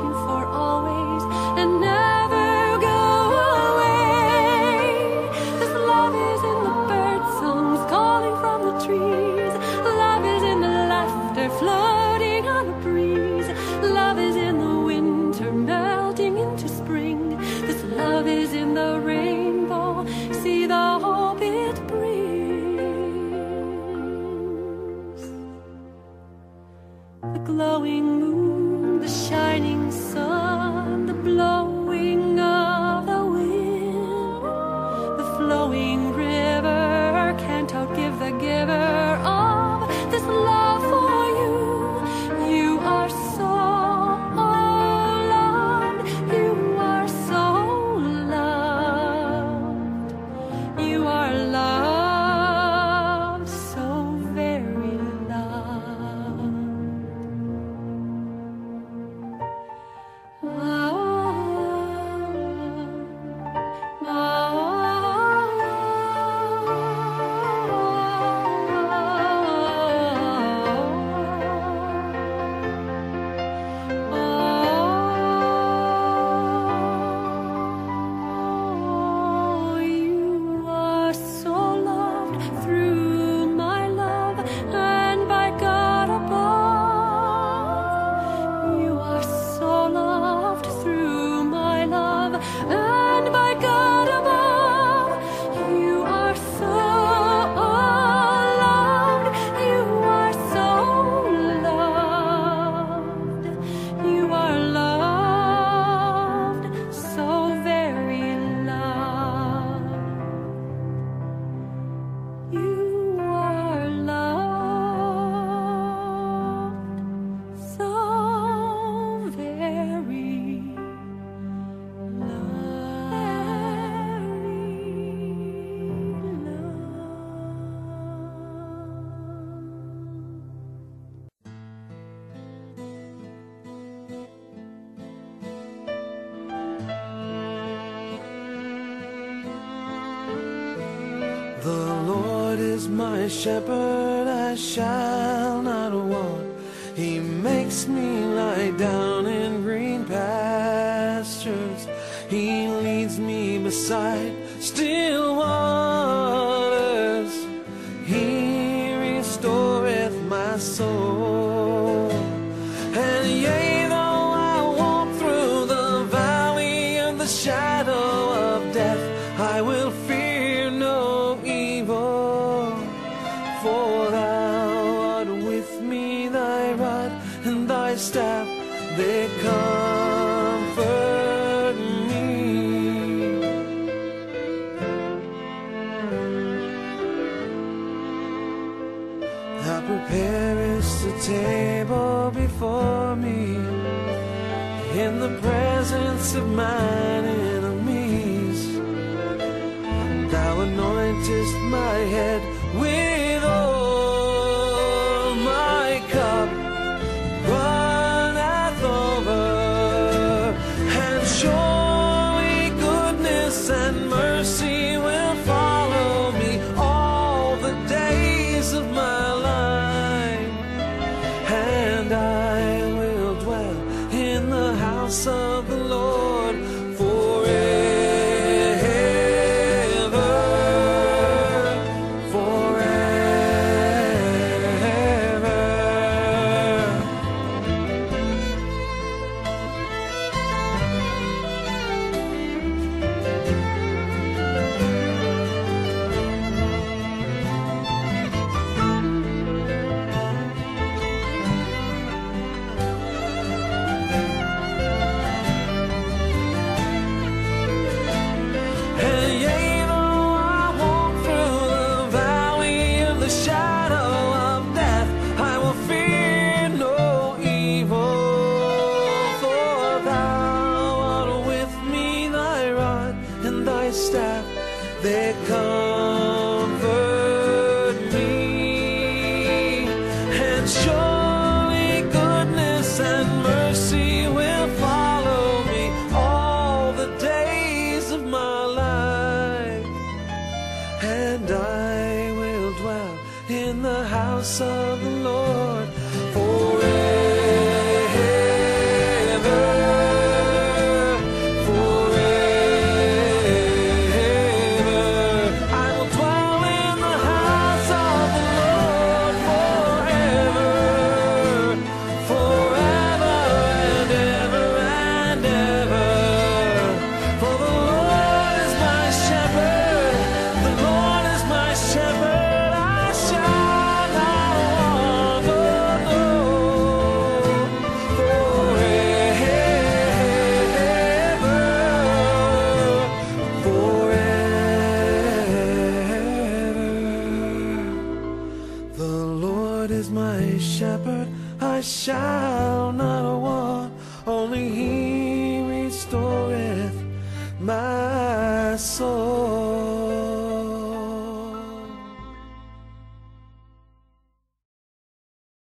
for always and never go away. This love is in the bird songs calling from the trees. Love is in the laughter floating on a breeze. Love is in the winter melting into spring. This love is in the rainbow. See the hope it brings. The glowing moon, the shining sun, the blowing of the wind, the flowing river can't outgive the giver of this love for you. You are so loved. You are so loved. You are loved, so very loved. You are so loved through my love and by God above. You are so loved through my love and by God above. You are so loved. You are so loved. You are loved, so very loved. You are loved, so very The Lord is my shepherd, I shall not want. He makes me lie down in green pastures. He leads me beside still waters. He restoreth my soul. And yea, though I walk through the valley of the shadow of death, I will fear no evil, for thou art with me, thy rod and thy staff, they comfort me. Thou preparest a table before me in the presence of mine enemies. Thou anointest my head with oil, my cup runneth over. And surely goodness and mercy will follow me all the days of my life, and I will dwell in the house of the Lord forever. Staff, they comfort me. And surely goodness and mercy will follow me all the days of my life, and I will dwell in the house of the Lord forever. Lord is my shepherd, I shall not want. Only he restoreth my soul.